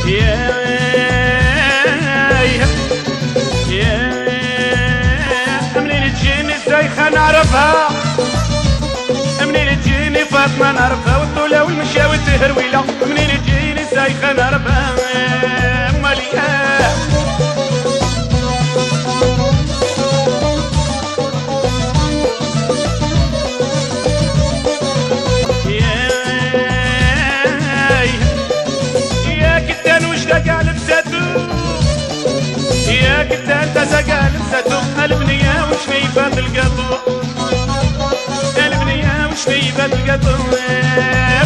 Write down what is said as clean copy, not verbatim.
يا منين تجيني الزايخة نعرفها، منين تجيني فاطمة نعرفها، والطولة والمشاوي التهرويلة منين تجيني الزايخة نعرفها. يا كتان تزقى لبسته البنية وشنيفة القطو، البنية وشنيفة القطو.